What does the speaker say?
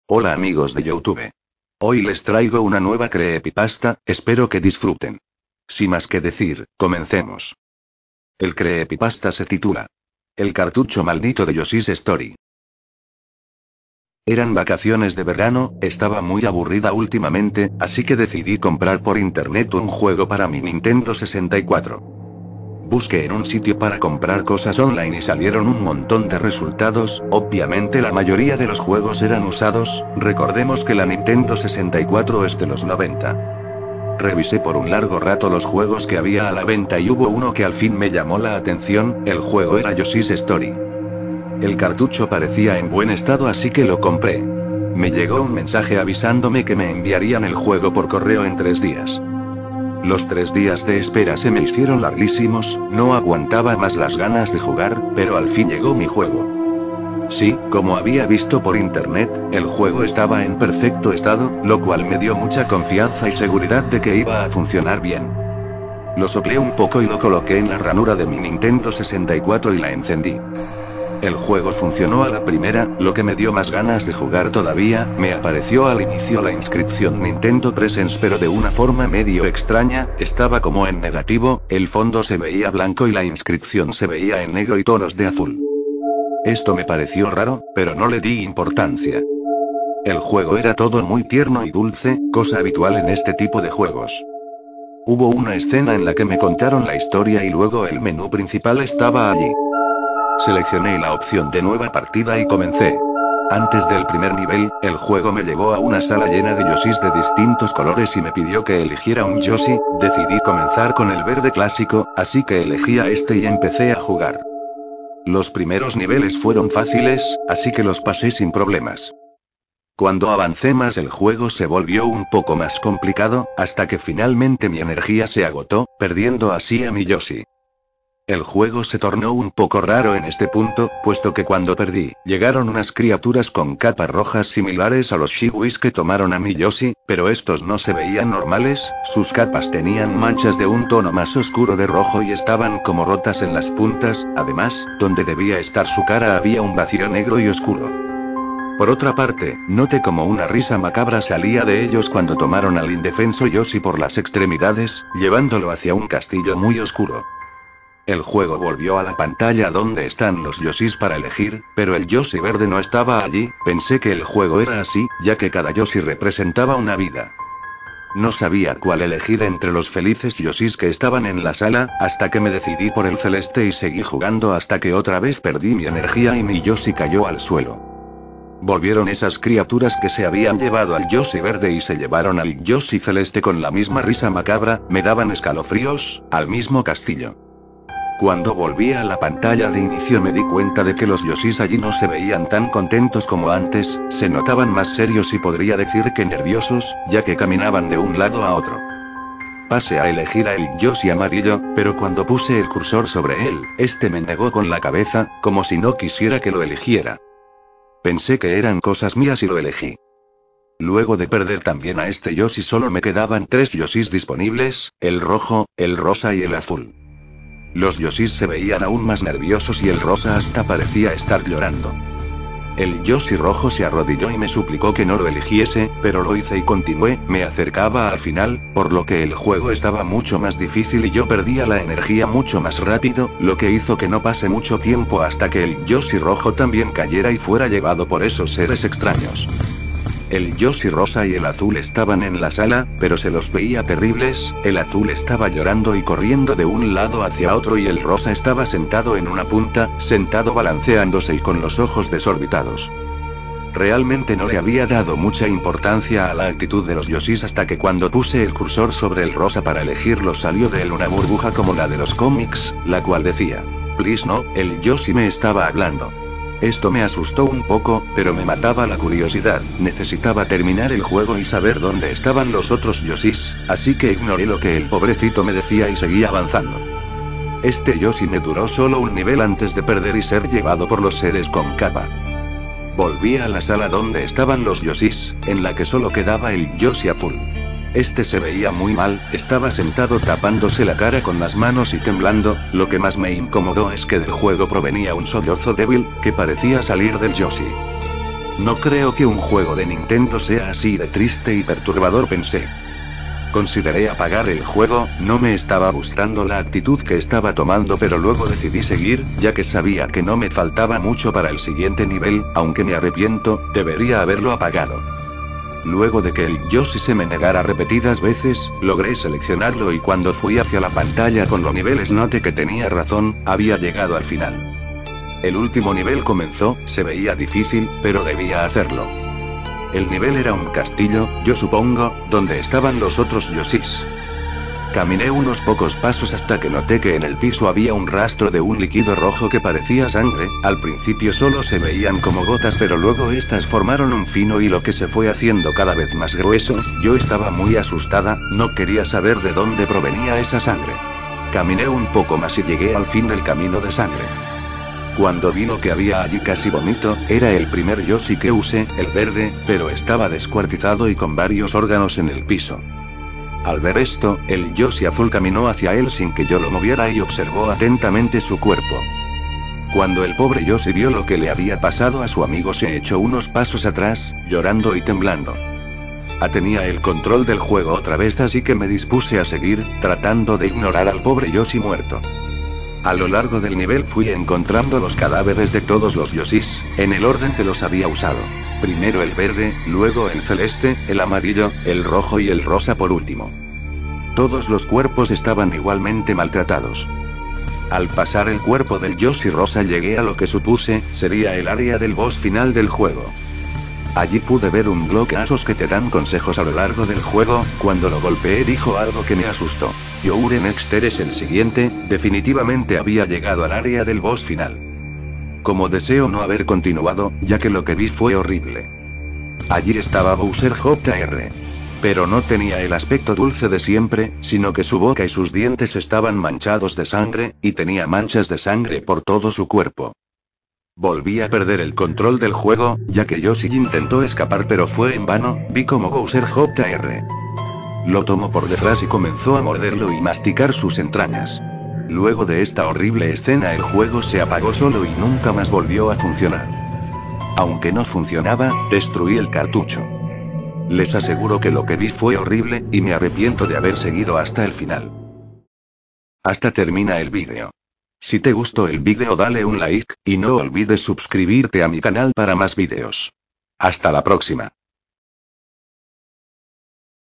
Hola amigos de YouTube. Hoy les traigo una nueva creepypasta, espero que disfruten. Sin más que decir, comencemos. El creepypasta se titula El cartucho maldito de Yoshi's Story. Eran vacaciones de verano, estaba muy aburrida últimamente, así que decidí comprar por internet un juego para mi Nintendo 64. Busqué en un sitio para comprar cosas online y salieron un montón de resultados, obviamente la mayoría de los juegos eran usados, recordemos que la Nintendo 64 es de los 90. Revisé por un largo rato los juegos que había a la venta y hubo uno que al fin me llamó la atención, el juego era Yoshi's Story. El cartucho parecía en buen estado así que lo compré. Me llegó un mensaje avisándome que me enviarían el juego por correo en 3 días. Los 3 días de espera se me hicieron larguísimos, no aguantaba más las ganas de jugar, pero al fin llegó mi juego. Sí, como había visto por internet, el juego estaba en perfecto estado, lo cual me dio mucha confianza y seguridad de que iba a funcionar bien. Lo soplé un poco y lo coloqué en la ranura de mi Nintendo 64 y la encendí. El juego funcionó a la primera, lo que me dio más ganas de jugar todavía, me apareció al inicio la inscripción Nintendo Presents pero de una forma medio extraña, estaba como en negativo, el fondo se veía blanco y la inscripción se veía en negro y tonos de azul. Esto me pareció raro, pero no le di importancia. El juego era todo muy tierno y dulce, cosa habitual en este tipo de juegos. Hubo una escena en la que me contaron la historia y luego el menú principal estaba allí. Seleccioné la opción de nueva partida y comencé. Antes del primer nivel, el juego me llevó a una sala llena de Yoshis de distintos colores y me pidió que eligiera un Yoshi, decidí comenzar con el verde clásico, así que elegí a este y empecé a jugar. Los primeros niveles fueron fáciles, así que los pasé sin problemas. Cuando avancé más el juego se volvió un poco más complicado, hasta que finalmente mi energía se agotó, perdiendo así a mi Yoshi. El juego se tornó un poco raro en este punto, puesto que cuando perdí, llegaron unas criaturas con capas rojas similares a los Shiwis que tomaron a mi Yoshi, pero estos no se veían normales, sus capas tenían manchas de un tono más oscuro de rojo y estaban como rotas en las puntas, además, donde debía estar su cara había un vacío negro y oscuro. Por otra parte, noté como una risa macabra salía de ellos cuando tomaron al indefenso Yoshi por las extremidades, llevándolo hacia un castillo muy oscuro. El juego volvió a la pantalla donde están los Yoshis para elegir, pero el Yoshi verde no estaba allí, pensé que el juego era así, ya que cada Yoshi representaba una vida. No sabía cuál elegir entre los felices Yoshis que estaban en la sala, hasta que me decidí por el celeste y seguí jugando hasta que otra vez perdí mi energía y mi Yoshi cayó al suelo. Volvieron esas criaturas que se habían llevado al Yoshi verde y se llevaron al Yoshi celeste con la misma risa macabra, me daban escalofríos, al mismo castillo. Cuando volví a la pantalla de inicio me di cuenta de que los Yoshis allí no se veían tan contentos como antes, se notaban más serios y podría decir que nerviosos, ya que caminaban de un lado a otro. Pasé a elegir a el Yoshi amarillo, pero cuando puse el cursor sobre él, este me negó con la cabeza, como si no quisiera que lo eligiera. Pensé que eran cosas mías y lo elegí. Luego de perder también a este Yoshi solo me quedaban 3 Yoshis disponibles, el rojo, el rosa y el azul. Los Yoshis se veían aún más nerviosos y el rosa hasta parecía estar llorando. El Yoshi rojo se arrodilló y me suplicó que no lo eligiese, pero lo hice y continué, me acercaba al final, por lo que el juego estaba mucho más difícil y yo perdía la energía mucho más rápido, lo que hizo que no pase mucho tiempo hasta que el Yoshi rojo también cayera y fuera llevado por esos seres extraños. El Yoshi rosa y el azul estaban en la sala, pero se los veía terribles, el azul estaba llorando y corriendo de un lado hacia otro y el rosa estaba sentado en una punta, sentado balanceándose y con los ojos desorbitados. Realmente no le había dado mucha importancia a la actitud de los Yoshis hasta que cuando puse el cursor sobre el rosa para elegirlo salió de él una burbuja como la de los cómics, la cual decía, "Please no", el Yoshi me estaba hablando. Esto me asustó un poco, pero me mataba la curiosidad, necesitaba terminar el juego y saber dónde estaban los otros Yoshis, así que ignoré lo que el pobrecito me decía y seguí avanzando. Este Yoshi me duró solo un nivel antes de perder y ser llevado por los seres con capa. Volví a la sala donde estaban los Yoshis, en la que solo quedaba el Yoshi azul. Este se veía muy mal, estaba sentado tapándose la cara con las manos y temblando, lo que más me incomodó es que del juego provenía un sollozo débil, que parecía salir del Yoshi. No creo que un juego de Nintendo sea así de triste y perturbador, pensé. Consideré apagar el juego, no me estaba gustando la actitud que estaba tomando, pero luego decidí seguir, ya que sabía que no me faltaba mucho para el siguiente nivel, aunque me arrepiento, debería haberlo apagado. Luego de que el Yoshi se me negara repetidas veces, logré seleccionarlo y cuando fui hacia la pantalla con los niveles noté que tenía razón, había llegado al final. El último nivel comenzó, se veía difícil, pero debía hacerlo. El nivel era un castillo, yo supongo, donde estaban los otros Yoshis. Caminé unos pocos pasos hasta que noté que en el piso había un rastro de un líquido rojo que parecía sangre. Al principio solo se veían como gotas, pero luego estas formaron un fino hilo que se fue haciendo cada vez más grueso. Yo estaba muy asustada, no quería saber de dónde provenía esa sangre. Caminé un poco más y llegué al fin del camino de sangre. Cuando vi lo que había allí casi vomito, era el primer Yoshi que usé, el verde, pero estaba descuartizado y con varios órganos en el piso. Al ver esto, el Yoshi azul caminó hacia él sin que yo lo moviera y observó atentamente su cuerpo. Cuando el pobre Yoshi vio lo que le había pasado a su amigo, se echó unos pasos atrás, llorando y temblando. Tenía el control del juego otra vez, así que me dispuse a seguir, tratando de ignorar al pobre Yoshi muerto. A lo largo del nivel fui encontrando los cadáveres de todos los Yoshis, en el orden que los había usado. Primero el verde, luego el celeste, el amarillo, el rojo y el rosa por último. Todos los cuerpos estaban igualmente maltratados. Al pasar el cuerpo del Yoshi rosa llegué a lo que supuse sería el área del boss final del juego. Allí pude ver un bloqueazos que te dan consejos a lo largo del juego. Cuando lo golpeé dijo algo que me asustó. Your next es el siguiente. Definitivamente había llegado al área del boss final. Como deseo no haber continuado, ya que lo que vi fue horrible. Allí estaba Bowser Jr. Pero no tenía el aspecto dulce de siempre, sino que su boca y sus dientes estaban manchados de sangre, y tenía manchas de sangre por todo su cuerpo. Volví a perder el control del juego, ya que Yoshi intentó escapar pero fue en vano. Vi como Bowser Jr. lo tomó por detrás y comenzó a morderlo y masticar sus entrañas. Luego de esta horrible escena el juego se apagó solo y nunca más volvió a funcionar. Aunque no funcionaba, destruí el cartucho. Les aseguro que lo que vi fue horrible, y me arrepiento de haber seguido hasta el final. Hasta termina el vídeo. Si te gustó el vídeo dale un like, y no olvides suscribirte a mi canal para más vídeos. Hasta la próxima.